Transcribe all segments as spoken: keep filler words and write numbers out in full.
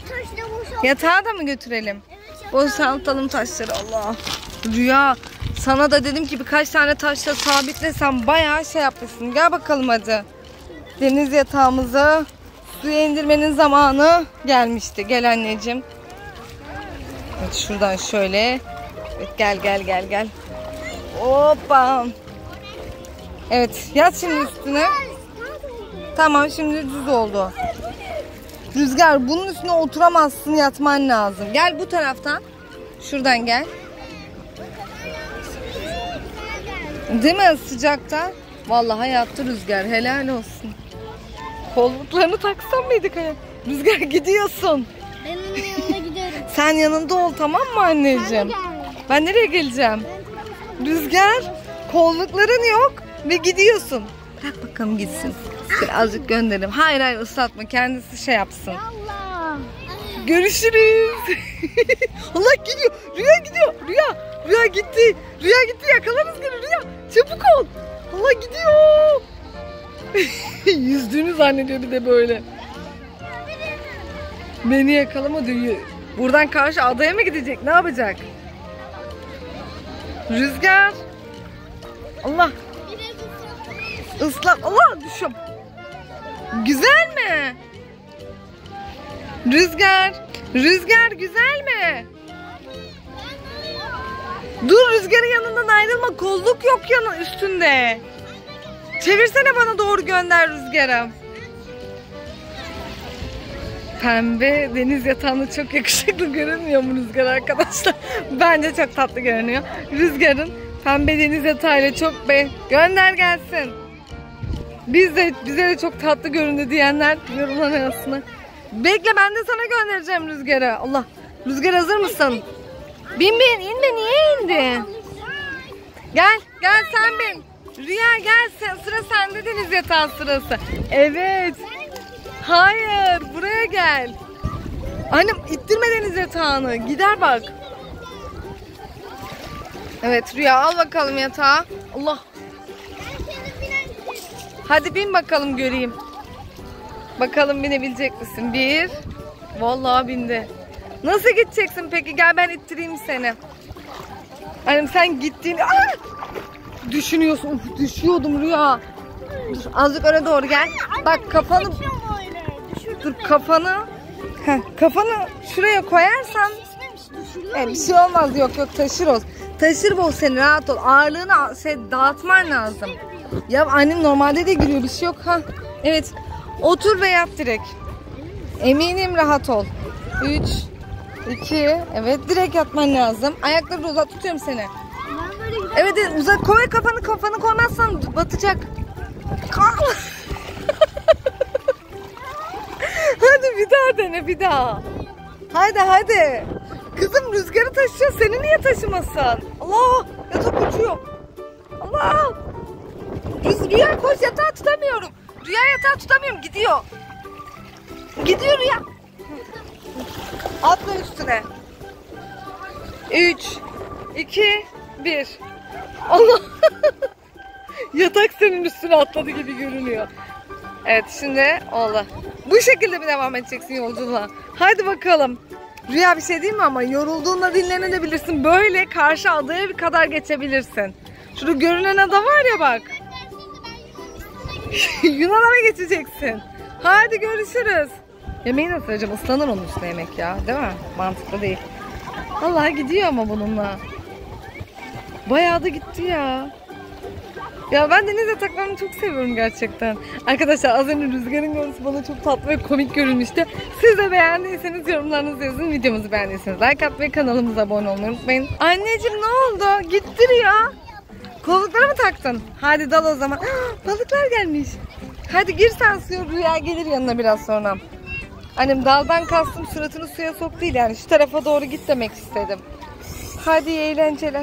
taşla boşaltalım. Yatağı da mı götürelim? Evet, boşaltalım taşları. Allah. Rüya, sana da dedim ki birkaç tane taşla sabitlesem bayağı şey yapmışsın. Gel bakalım hadi. Deniz yatağımızı suya indirmenin zamanı gelmişti. Gel anneciğim. Evet, şuradan şöyle. Evet, gel gel gel gel. Hoppa. Evet, yat şimdi üstüne. Tamam, şimdi düz oldu. Rüzgar, bunun üstüne oturamazsın, yatman lazım. Gel bu taraftan. Şuradan gel. Değil mi sıcakta? Vallahi yattı Rüzgar, helal olsun. Kolluklarını taksan mıydık? Rüzgar, gidiyorsun. Ben onun yanına gidiyorum. Sen yanında ol, tamam mı anneciğim? Ben nereye geleceğim? Rüzgar, kollukların yok ve gidiyorsun. Bırak bakalım gitsin. Birazcık gönderelim. Hayır hayır, ıslatma, kendisi şey yapsın. Allah. Görüşürüz. Allah gidiyor. Rüya gidiyor. Rüya. Rüya gitti. Rüya gitti. Yakala Rüzgar'ı Rüya. Çabuk ol. Allah gidiyor. Yüzdüğünü zannediyor bir de böyle. Beni yakalamadı. Buradan karşı adaya mı gidecek? Ne yapacak? Rüzgar. Allah. Islat. Allah, düşüyorum. Güzel mi? Rüzgar. Rüzgar güzel mi? Dur, Rüzgar'ın yanından ayrılma. Kolluk yok yanı üstünde. Çevirsene, bana doğru gönder Rüzgar'ı. Pembe deniz yatağında çok yakışıklı görünmüyor mu Rüzgar arkadaşlar? Bence çok tatlı görünüyor. Rüzgar'ın pembe deniz yatağıyla çok be. Gönder gelsin. Biz de, bize de çok tatlı göründü diyenler yorumlar arasına. Bekle, ben de sana göndereceğim Rüzgar'ı. Allah. Rüzgar, hazır mısın? Bin bin, inme, niye indi? Gel, gel sen bin. Rüya gel, sen, sıra sende, deniz yatağı sırası. Evet. Hayır, buraya gel. Annem, ittirme deniz yatağını. Gider bak. Evet Rüya, al bakalım yatağı. Allah. Hadi bin bakalım, göreyim. Bakalım binebilecek misin? Bir. Vallahi bindi. Nasıl gideceksin peki? Gel ben ittireyim seni. Annem, sen gittiğini... Aa! Düşünüyorsun. Uf, düşüyordum Rüya. Dur, azıcık öne doğru gel. Bak kafanı... Dur kafanı... Heh, kafanı şuraya koyarsan... Evet, bir şey olmaz. Yok yok, taşır o. Taşır bu seni, rahat ol. Ağırlığını şey, dağıtman lazım. Ya annem normalde de giriyor, bir şey yok. Ha. Evet. Otur ve yat direkt. Eminim, rahat ol. Üç, iki, evet, direkt yatman lazım. Ayakları uzat, tutuyorum seni. Evet, evet, uzat, koy kafanı, kafanı koymazsan batacak. Hadi bir daha dene, bir daha. Hadi hadi. Kızım, Rüzgar'ı taşıyor, seni niye taşımasın? Allah, yatak uçuyor. Allah. Rüya koş, yatağı tutamıyorum. Rüya yatağı tutamıyorum, gidiyor. Gidiyor Rüya. Atla üstüne. Üç, iki, bir. Allah. Yatak senin üstüne atladı gibi görünüyor. Evet, şimdi oldu. Bu şekilde mi devam edeceksin yolculuğa? Hadi bakalım. Rüya, bir şey diyeyim mi ama? Yorulduğunda dinlenebilirsin. Böyle karşı adaya kadar geçebilirsin. Şurada görünen ada var ya bak. Yunan'a mı geçeceksin? Hadi görüşürüz. Yemeği nasıl vereceğim? Islanır onun üstüne yemek ya. Değil mi? Mantıklı değil. Vallahi gidiyor ama bununla. Bayağı da gitti ya. Ya ben deniz yataklarını çok seviyorum gerçekten. Arkadaşlar, az önce Rüzgar'ın görüntüsü bana çok tatlı ve komik görünmüştü. Siz de beğendiyseniz yorumlarınızı yazın. Videomuzu beğendiyseniz like atmayı, kanalımıza abone olmayı unutmayın. Anneciğim, ne oldu? Gitti Rüya. Kolluklara mı taktın? Hadi dal o zaman. Balıklar gelmiş. Hadi gir sen suya, Rüya gelir yanına biraz sonra. Annem, daldan kastım suratını suya sok değil, yani şu tarafa doğru git demek istedim. Hadi iyi eğlenceler.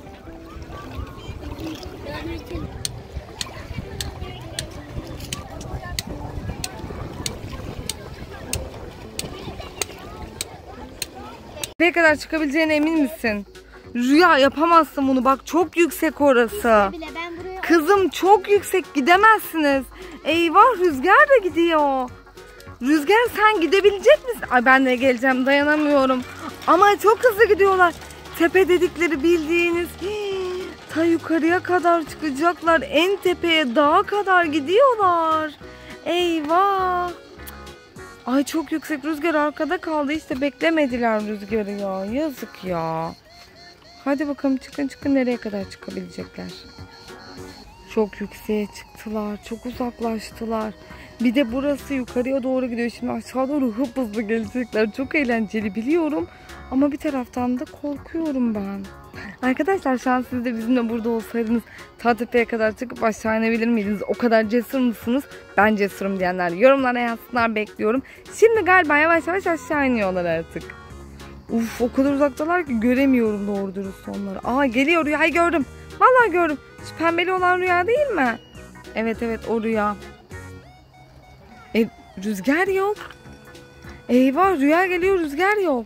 Ne kadar çıkabileceğine emin misin? Rüya, yapamazsın bunu, bak çok yüksek orası. Kızım, çok yüksek, gidemezsiniz. Eyvah, Rüzgar da gidiyor. Rüzgar sen gidebilecek misin? Ay ben de geleceğim, dayanamıyorum. Ama çok hızlı gidiyorlar. Tepe dedikleri bildiğiniz hii, ta yukarıya kadar çıkacaklar. En tepeye, dağa kadar gidiyorlar. Eyvah. Ay çok yüksek, Rüzgar arkada kaldı. İşte beklemediler Rüzgar'ı ya. Yazık ya. Hadi bakalım çıkın çıkın, nereye kadar çıkabilecekler. Çok yükseğe çıktılar. Çok uzaklaştılar. Bir de burası yukarıya doğru gidiyor. Şimdi aşağı doğru hıp hızlı gelecekler. Çok eğlenceli biliyorum. Ama bir taraftan da korkuyorum ben. Arkadaşlar şu an siz de bizimle burada olsaydınız ta tepeye kadar çıkıp aşağı inebilir miydiniz? O kadar cesur musunuz? Ben cesurum diyenler yorumlara yazsınlar, bekliyorum. Şimdi galiba yavaş yavaş aşağı iniyorlar artık. Uf, o kadar uzaktalar ki göremiyorum doğru dürüst onları. Aa geliyor, Rüya'yı gördüm. Vallahi gördüm. Şu pembeli olan Rüya değil mi? Evet evet, o Rüya. E, Rüzgar yok. Eyvah, Rüya geliyor, Rüzgar yok.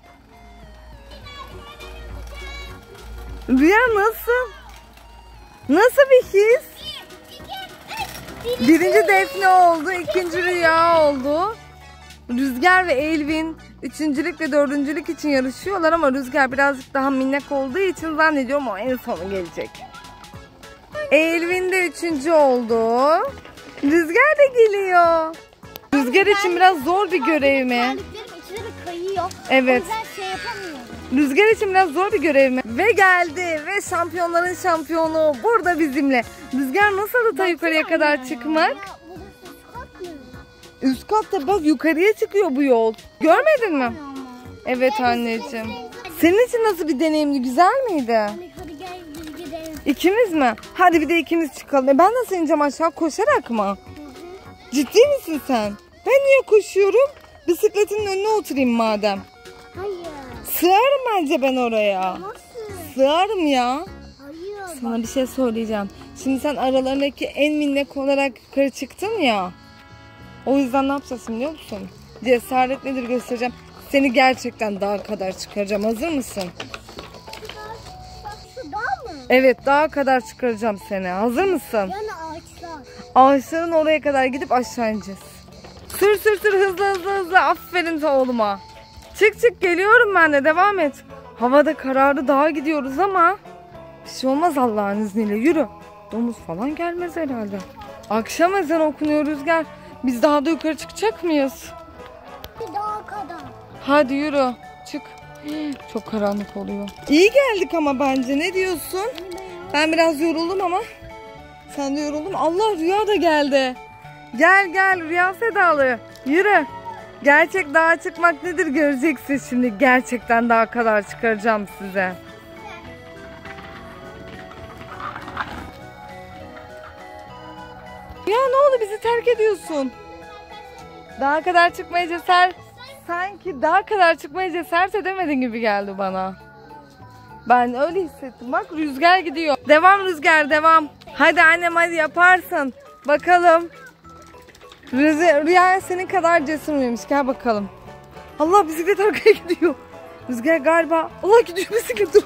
Rüya nasıl? Nasıl bir his? Birinci Defne oldu, ikinci Rüya oldu. Rüzgar ve Elvin üçüncülük ve dördüncülük için yarışıyorlar ama Rüzgar birazcık daha minnak olduğu için zannediyorum o en sonu gelecek. Elvin de üçüncü oldu. Rüzgar da geliyor. Rüzgar için biraz zor bir görev mi? Evet. Rüzgar için biraz zor bir görev mi? Ve geldi ve şampiyonların şampiyonu burada bizimle. Rüzgar nasıl da yukarıya kadar çıkmak? Üst katta bak, yukarıya çıkıyor bu yol. Görmedin mi? Evet anneciğim. Senin için nasıl bir deneyimdi? Güzel miydi? Hadi gel biz gidelim. İkimiz mi? Hadi bir de ikimiz çıkalım. E ben nasıl ineceğim aşağı, koşarak mı? Ciddi misin sen? Ben niye koşuyorum? Bisikletin önüne oturayım madem. Hayır. Sığarım bence ben oraya. Nasıl? Sığarım ya. Hayır. Sana bir şey söyleyeceğim. Şimdi sen aralarındaki en minnak olarak yukarı çıktın ya. O yüzden ne yapacağız biliyor musun? Cesaret nedir göstereceğim. Seni gerçekten dağa kadar çıkaracağım. Hazır mısın? Bak şu dağ mı? Evet, dağa kadar çıkaracağım seni. Hazır mısın? Yani ağaçlar. Ağaçların oraya kadar gidip aşağı ineceğiz. Sür sür sür, hızlı hızlı hızlı. Aferin oğluma. Çık çık, geliyorum ben de, devam et. Havada karardı, dağa gidiyoruz ama bir şey olmaz Allah'ın izniyle, yürü. Domuz falan gelmez herhalde. Akşam ezanı okunuyor Rüzgar. Biz daha da yukarı çıkacak mıyız? Bir dağa kadar. Hadi yürü çık. Çok karanlık oluyor. İyi geldik ama bence, ne diyorsun? Ben biraz yoruldum ama. Sen de yoruldun. Allah, Rüya da geldi. Gel gel Rüya Sedalı. Yürü. Gerçek dağa çıkmak nedir göreceksiniz şimdi. Gerçekten dağa kadar çıkaracağım size. Ya ne oldu, bizi terk ediyorsun? Dağa kadar çıkmaya cesaret... Sanki dağa kadar çıkmaya cesaret edemedin gibi geldi bana. Ben öyle hissettim. Bak Rüzgar gidiyor. Devam Rüzgar, devam. Hadi annem, hadi yaparsın. Bakalım. Rüzgar, Rüya senin kadar cesur muymuş? Gel bakalım. Allah, bisiklet arkaya gidiyor. Rüzgar galiba. Allah, gidiyor bisiklet. Dur.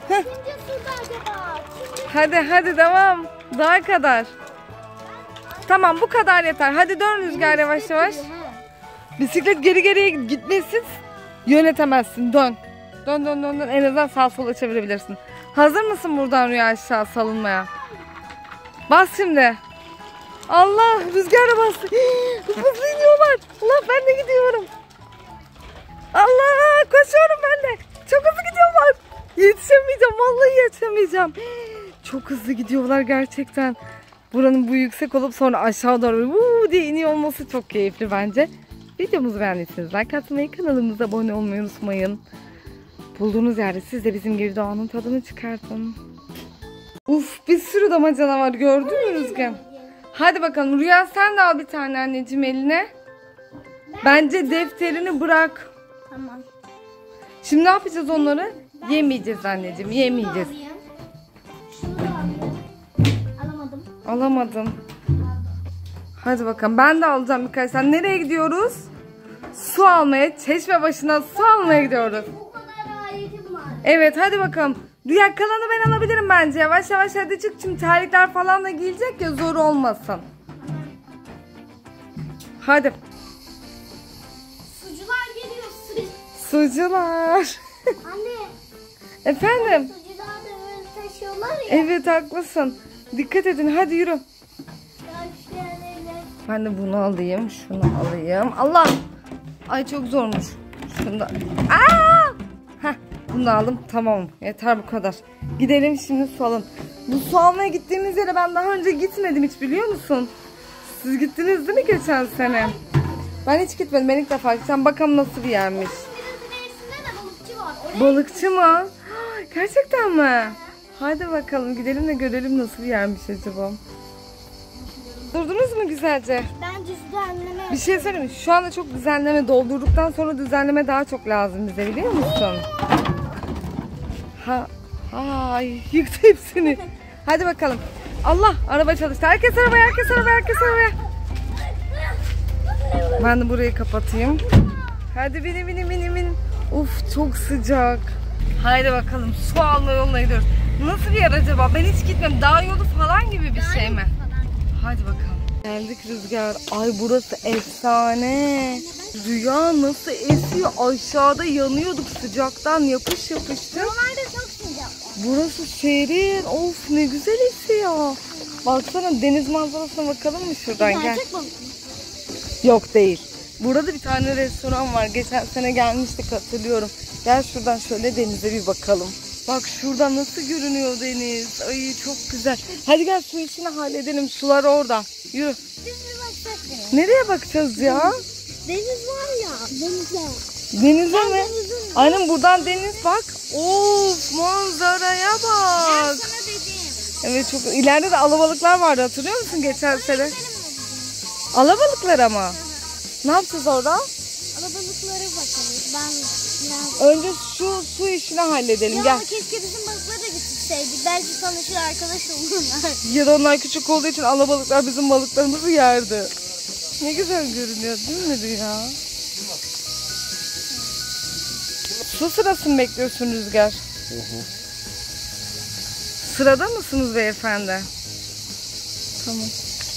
Hadi hadi devam. Dağa kadar. Tamam, bu kadar yeter. Hadi dön Rüzgar yavaş yavaş. Bisiklet geri geriye gitmesin. Yönetemezsin. Dön. Dön dön dön. dön. En azından sağ sola çevirebilirsin. Hazır mısın buradan Rüya aşağı salınmaya? Bas şimdi. Allah, Rüzgar'a bastı. Hızlı iniyorlar. Allah, ben de gidiyorum. Allah, koşuyorum ben de. Çok hızlı gidiyorlar. Yetişemeyeceğim. Vallahi yetişemeyeceğim. Çok hızlı gidiyorlar gerçekten. Buranın bu yüksek olup sonra aşağı doğru vuu diye iniyor olması çok keyifli bence. Videomuzu beğendiyseniz like atmayı, kanalımıza abone olmayı unutmayın. Bulduğunuz yerde siz de bizim gibi doğanın tadını çıkartın. Uf, bir sürü damacana var, gördün mü Rüzgar? Hadi bakalım Rüya, sen de al bir tane anneciğim eline. Bence defterini bırak. Tamam. Şimdi ne yapacağız onları? Yemeyeceğiz anneciğim, yemeyeceğiz. Şunu da alayım. Alamadım. Alamadın. Hadi bakalım, ben de alacağım birkaç tane. Nereye gidiyoruz? Su almaya, çeşme başına su almaya gidiyoruz. Bu kadar aletim var. Evet, hadi bakalım. Rüya, kalanı ben alabilirim bence. Yavaş yavaş hadi çık. Şimdi terlikler falan da giyilecek ya, zor olmasın. Hadi. Sucular. Anne. Efendim? Sucular da böyle taşıyorlar ya. Evet haklısın. Dikkat edin hadi yürü. Ya işte öyle. Ben de bunu alayım. Şunu alayım. Allah. Ay çok zormuş. Şunu da. Aa! Heh, bunu da aldım. Tamam. Yeter bu kadar. Gidelim şimdi su alın. Bu su almaya gittiğimiz yere ben daha önce gitmedim hiç biliyor musun? Siz gittiniz değil mi geçen sene? Ben hiç gitmedim. Ben ilk defa gideceğim. Bakalım nasıl bir yermiş. Biraz ilerisinde de balıkçı var. Oraya Balıkçı mı? Gerçekten mi? Hadi bakalım gidelim de görelim nasıl bir yermiş acaba. Durdunuz mu güzelce? bence düzenleme. Bir şey söyleyeyim mi? Şu anda çok düzenleme doldurduktan sonra düzenleme daha çok lazım bize biliyor musun? Ha, ay yıktı hepsini. Hadi bakalım. Allah araba çalıştı. Herkes arabaya, herkes arabaya, herkes arabaya. Ben de burayı kapatayım. Hadi binin binin binin binin. Uf çok sıcak. Haydi bakalım su alma yoluna gidiyoruz. Nasıl bir yer acaba? Ben hiç gitmem. Dağ yolu falan gibi bir şey mi? Hadi bakalım. Geldik Rüzgar. Ay burası efsane. Rüya nasıl esiyor? Aşağıda yanıyorduk sıcaktan yapış yapıştık. Normalde çok sıcak. Burası serin. Of ne güzel esiyor. Baksana deniz manzarasına bakalım mı şuradan gel. Gerçek balık mı? Yok değil. Burada bir tane restoran var. Geçen sene gelmiştik hatırlıyorum. Gel şuradan şöyle denize bir bakalım. Bak şurada nasıl görünüyor deniz. Ay çok güzel. Hadi gel su işini halledelim. Sular orada. Yürü. Biz bir bakacağız deniz. Nereye bakacağız ya? Deniz var ya. Denize. Denize mi? denizin- Aynen buradan deniz bak. Of manzaraya Ben bak. sana dedim. Evet çok ileride de alabalıklar vardı hatırlıyor musun geçen sene? Gidelim mi? Alabalıklar ama. Ne yapacağız orada? Alabalıklara bakalım. Ben biraz... Önce şu su işini halledelim Ya gel. keşke bizim balıklara da gitseydik. Belki tanışır arkadaş olurlar. Ya da onlar küçük olduğu için alabalıklar bizim balıklarımızı yerdi. Ne güzel görünüyor değil mi Rüya? Su sırası mı bekliyorsun Rüzgar? Hı hı. Sırada mısınız beyefendi? Tamam.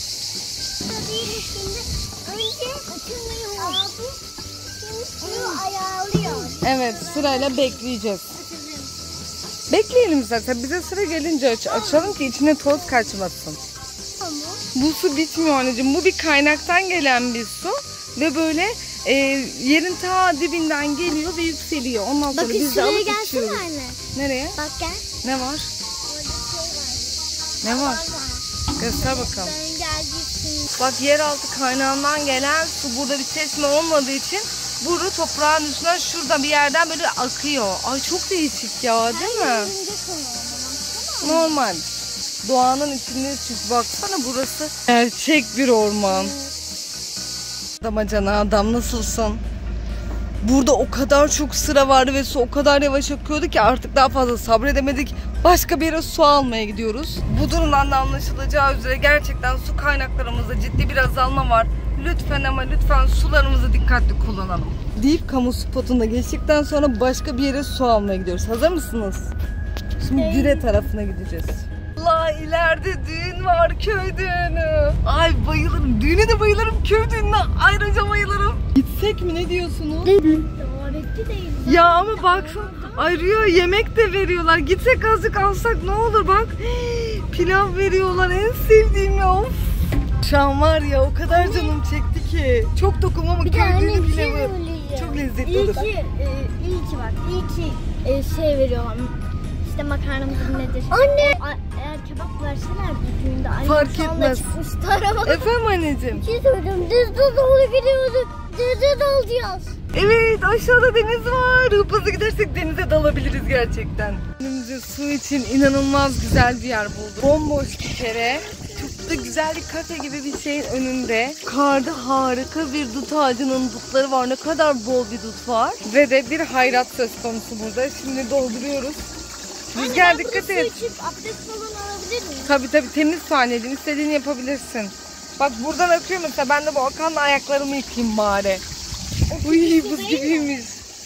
Değil şimdi. Önce açılmayı aldı. Şimdi suyu ayarlıyor. Evet sırayla bekleyeceğiz. Bekleyelim zaten. Bize sıra gelince aç açalım ki içine toz kaçmasın. Tamam. Bu su bitmiyor anneciğim. Bu bir kaynaktan gelen bir su. Ve böyle e, yerin ta dibinden geliyor ve yükseliyor. Ondan sonra Bakın biz de şuraya alıp gelsene içiyoruz. anne. Nereye? Bak gel. Ne var? Orada şey var. Ne var? Var. Göster bakalım. Sen geleceksin. Bak yeraltı kaynağından gelen su burada bir çeşme olmadığı için burada toprağın üstünden şurada bir yerden böyle akıyor. Ay çok değişik ya değil mi? Önce konu. Normal. Doğanın içinde çünkü baksana burası gerçek bir orman. Damacana adam nasılsın? Burada o kadar çok sıra vardı ve su o kadar yavaş akıyordu ki artık daha fazla sabredemedik. Başka bir yere su almaya gidiyoruz. Bu durumdan da anlaşılacağı üzere gerçekten su kaynaklarımızda ciddi bir azalma var. Lütfen ama lütfen sularımızı dikkatli kullanalım. Deyip kamu spotunda geçtikten sonra başka bir yere su almaya gidiyoruz. Hazır mısınız? Şimdi Dire tarafına gideceğiz. Allah ileride düğün var, köy düğünü. Ay bayılırım. Düğüne de bayılırım. Köy düğününe ayrıca bayılırım. Gitsek mi ne diyorsunuz? Davetli değil. Ya ama baksana. Ay Rüya yemek de veriyorlar. Gitsek azıcık alsak ne olur bak. Pilav veriyorlar. En sevdiğim ya. Of. Şu an var ya o kadar canım çekti ki. Çok dokunma ama Bir de köy anne düğünü bir şey pilavı. söyleyeceğim. Çok lezzetli İyi olur. ki, e, iyi ki bak. İyi ki e, şey veriyorlar. İşte makarnamız nedir? Anne! A- eğer kebap verseler düğünde annem Fark salla etmez. çıkmıştı araba. Efendim anneciğim. Bir şey söyleyeceğim. Düzde doğru gidiyordu. Düzde dalacağız. Evet aşağıda deniz var. Hızlı gidersek denize dalabiliriz gerçekten. Önümüzde su için inanılmaz güzel bir yer bulduk. Bomboş bir kere. Çok da güzel bir kafe gibi bir şeyin önünde. Karda harika bir dut ağacının dutları var. Ne kadar bol bir dut var. Ve de bir hayrat söz konusu burada. Şimdi dolduruyoruz. Rüzgar dikkat et. Su içip abdest falan alabilir miyim? Tabii tabii temiz su anneciğim. İstediğini yapabilirsin. Bak buradan akıyor mesela. Ben de bu akanla ayaklarımı yıkayayım bari. Uy buz gibiymiş.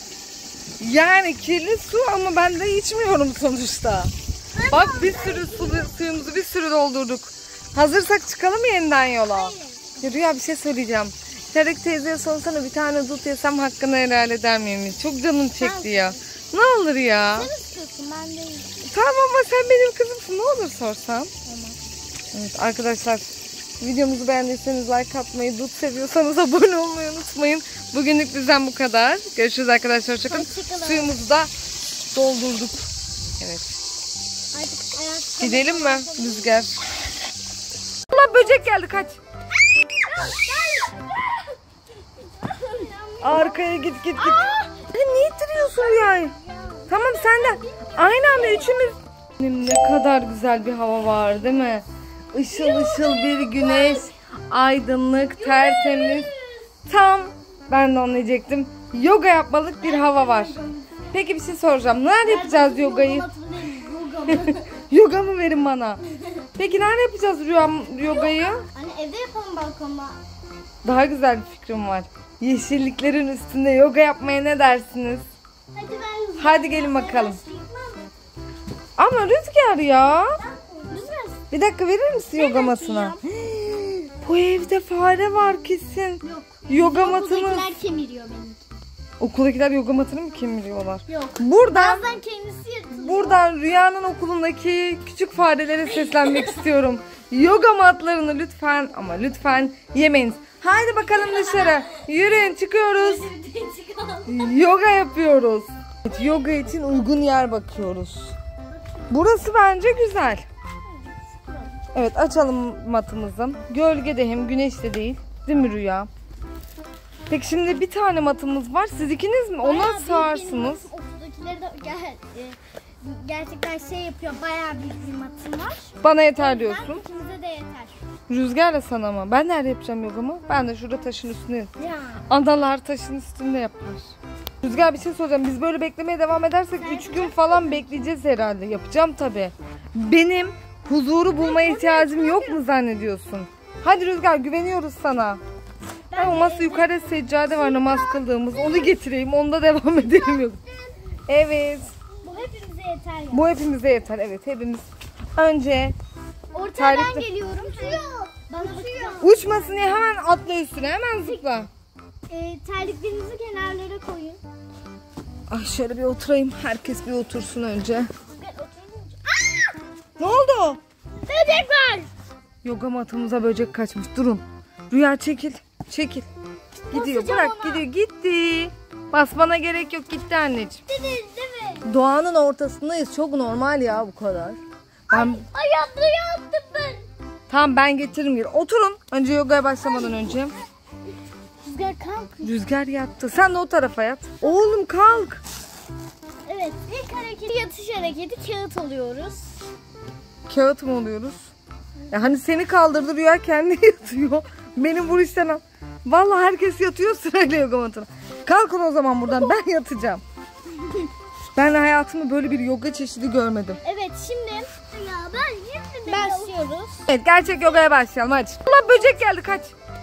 Yani kirli su ama ben de içmiyorum sonuçta. Bak bir sürü su, suyumuzu bir sürü doldurduk. Hazırsak çıkalım yeniden yola. Ya Rüya bir şey söyleyeceğim. Çeyrek teyzeye sorsana bir tane dut yesem hakkını helal eder miyim? Çok canım çekti ya. Ne olur ya. Sen istiyorsun ben değilim. Tamam ama sen benim kızımsın. Ne olur sorsam. Tamam. Evet arkadaşlar. Videomuzu beğendiyseniz like atmayı, dut seviyorsanız abone olmayı unutmayın. Bugünlük bizden bu kadar. Görüşürüz arkadaşlar. Hoşçakalın. Hoşçakalın. Suyumuzu da doldurduk. Evet. Artık ayakkabı. Gidelim mi Rüzgar? Allah böcek geldi kaç. Arkaya git git git. Sen niye ittiriyorsun Rüya'yı? Tamam sen de. Aynı anda üçümüz. Ne kadar güzel bir hava var değil mi? Işıl ışıl bir güneş. Aydınlık, tertemiz. Tam ben de anlayacaktım. Yoga yapmalık bir hava var. Peki bir şey soracağım. Nerede yapacağız yogayı? Yoga mı verin bana? Peki nerede yapacağız Rüya yogayı? Anne evde yapalım balkonda. Daha güzel bir fikrim var. Yeşilliklerin üstünde yoga yapmaya ne dersiniz? Hadi ben Hadi gelin bakalım. Ama Rüzgar ya. Rüzgar. Bir dakika verir misin yoga matına? Bu evde fare var kesin. Yok. Yoga matını. Okuldakiler kemiriyor beni. Okuldakiler yoga matını mı kemiriyorlar? Yok. Buradan Bazen kendisi yırtılıyor. buradan Rüya'nın okulundaki küçük farelere seslenmek istiyorum. Yoga matlarını lütfen ama lütfen yemeyiniz. Haydi bakalım dışarı. Yürüyün çıkıyoruz. Yoga yapıyoruz. Evet, yoga için uygun yer bakıyoruz. Burası bence güzel. Evet açalım matımızı. Gölgede hem güneş de değil. Değil mi Rüya? Peki şimdi bir tane matımız var. Siz ikiniz mi? Ona Bayağı sığarsınız. büyük benim okuldakileri de gel, e, gerçekten şey yapıyor. Bayağı büyük bir matım var. Bana yeter Ben diyorsun. ikimize de yeter. Rüzgarla sana mı? Ben nerede yapacağım yogamı? Ben de şurada taşın üstünde. Ya. Adalar taşın üstünde yapar. Rüzgar bir şey soracağım. Biz böyle beklemeye devam edersek üç gün falan bekleyeceğiz herhalde. Yapacağım tabii. Benim huzuru bulmaya ihtiyacım yok mu zannediyorsun? Hadi Rüzgar güveniyoruz sana. Ben o masa yukarıda seccade var namaz kıldığımız. Onu getireyim. Onda devam edelim yok. Evet. Bu hepimize yeter ya. Bu hepimize yeter. Evet hepimiz. Önce Ortaya ben tarifte- geliyorum. Bana bakacağım. uçmasın diye hemen atla üstüne. Hemen zıpla. E, terliklerinizi kenarlara koyun. Ay şöyle bir oturayım. Herkes bir otursun önce. Ben oturayım. Ne oldu? Böcek var. Yoga matımıza böcek kaçmış. Durun. Rüya çekil. Çekil. Gidiyor. Basacağım Bırak ona. gidiyor. Gitti. Basmana gerek yok. Gitti anneciğim. Değil, değil mi? Doğanın ortasındayız. Çok normal ya bu kadar. Ben... Ayakları yaptım ben. Tamam ben getiririm. Geri. Oturun. Önce yogaya başlamadan önce. Rüzgar kalk. Rüzgar yattı. Sen de o tarafa yat. Oğlum kalk. Evet. İlk hareketi yatış hareketi kağıt alıyoruz. Kağıt mı oluyoruz? Ya hani seni kaldırdı Rüya kendi yatıyor. Benim bu işten al. Vallahi herkes yatıyor sırayla yoga matına. Kalkın o zaman buradan ben yatacağım. Ben hayatımda böyle bir yoga çeşidi görmedim. Evet şimdi ya ben şimdi başlıyoruz. Evet gerçek yogaya başlayalım hadi. Allah böcek geldi kaç.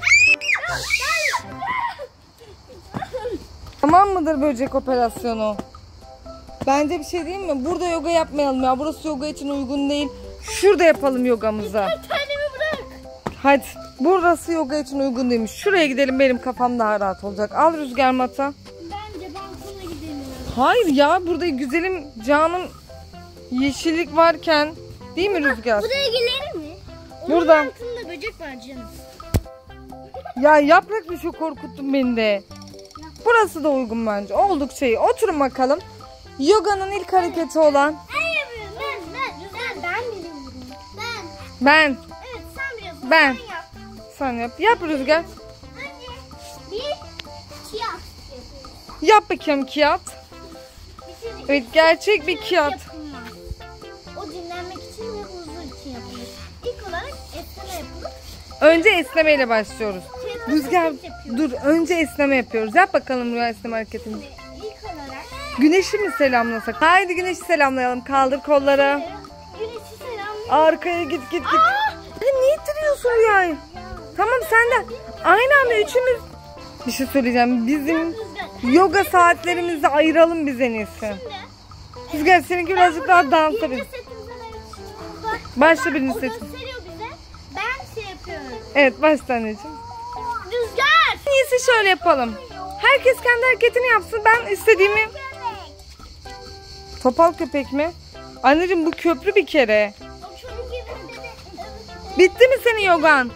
Tamam mıdır böcek operasyonu? Bence bir şey diyeyim mi? Burada yoga yapmayalım ya. Burası yoga için uygun değil. Şurada yapalım yogamızı. Kendimi bırak. Hadi. Burası yoga için uygun değilmiş. Şuraya gidelim benim kafam daha rahat olacak. Al Rüzgar mata. Bence balkona gidelim. Hayır ya burada güzelim canım yeşillik varken değil mi Rüzgar? Buraya gelir mi? Onun Burada. altında böcek var canım. Ya yaprak bir şey korkuttun beni de. Burası da uygun bence. Oldukça iyi. Oturun bakalım. Yoganın ilk hareketi olan Ben yapıyorum. Ben, ben, ben, ben biliyorum. Ben. ben. Evet sen biliyorsun. Ben. Sen yap. Sen yap. Yap Rüzgar. Önce bir kağıt yapıyoruz. Yap bakayım kağıt. Bitirdik. Evet gerçek bir Kağıt kağıt. yapılmaz. O dinlenmek için ve huzur için yapılır. İlk olarak esneme yapılır. Önce esnemeyle başlıyoruz. Kağıt Rüzgar hareket yapıyoruz. dur önce esneme yapıyoruz. Yap bakalım Rüya esneme hareketini. İlk olarak Güneşi mi selamlasak? Haydi güneşi selamlayalım. Kaldır kolları. güneşi selamlıyoruz. Arkaya git git git. Sen niye ittiriyorsun Rüya'yı? Tamam sen de. Aynı anda üçümüz. Bir şey söyleyeceğim. Bizim Rüzgar. yoga saatlerimizi ayıralım biz en iyisi. Şimdi Rüzgar seninki birazcık daha dans edelim. birinci setimizden evet. Bak, Başla birinci o setim. gösteriyor bize. Ben şey yapıyorum. Evet başla anneciğim. Rüzgar. Niye neyse şöyle yapalım. Herkes kendi hareketini yapsın. Ben istediğimi... Topal köpek mi? Anneciğim bu köprü bir kere. Bitti mi senin yogan?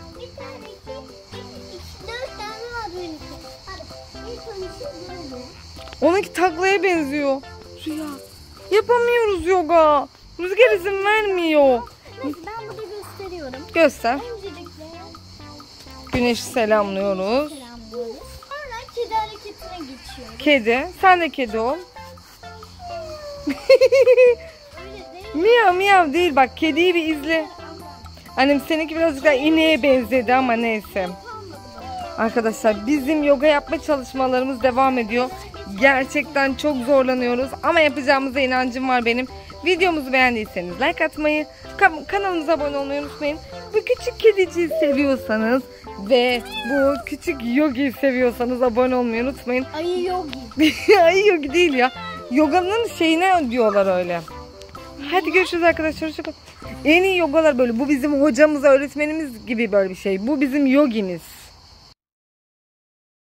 Onunki taklaya benziyor. Rüya. Yapamıyoruz yoga. Rüzgar izin vermiyor. Neyse ben burada gösteriyorum. Göster. Öncelikle Güneşi selamlıyoruz. selamlıyoruz. Sonra kedi hareketine geçiyoruz. Kedi. Sen de kedi ol. Öyle değil. Miyav miyav değil. Bak kediyi bir izle. Annem seninki birazcık daha ineğe benzedi ama neyse. Arkadaşlar bizim yoga yapma çalışmalarımız devam ediyor. Gerçekten çok zorlanıyoruz ama yapacağımıza inancım var benim. Videomuzu beğendiyseniz like atmayı, kanalımıza abone olmayı unutmayın. Bu küçük kediciyi seviyorsanız ve bu küçük yogiyi seviyorsanız abone olmayı unutmayın. Ayı yogi. Ay yogi değil ya. Yoganın şeyine diyorlar öyle. Hadi görüşürüz arkadaşlar. En iyi yogalar böyle. Bu bizim hocamız, öğretmenimiz gibi böyle bir şey. Bu bizim yogimiz.